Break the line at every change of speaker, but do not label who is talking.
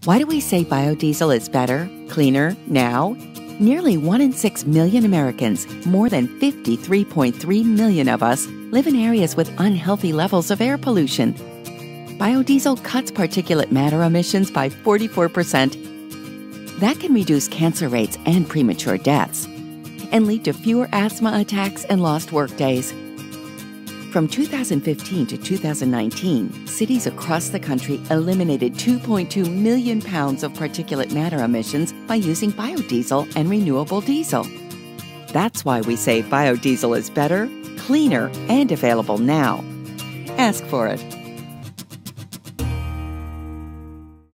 Why do we say biodiesel is better, cleaner, now? Nearly 1 in 6 million Americans, more than 53.3 million of us, live in areas with unhealthy levels of air pollution. Biodiesel cuts particulate matter emissions by 44%. That can reduce cancer rates and premature deaths, and lead to fewer asthma attacks and lost workdays. From 2015 to 2019, cities across the country eliminated 2.2 million pounds of particulate matter emissions by using biodiesel and renewable diesel. That's why we say biodiesel is better, cleaner, and available now. Ask for it.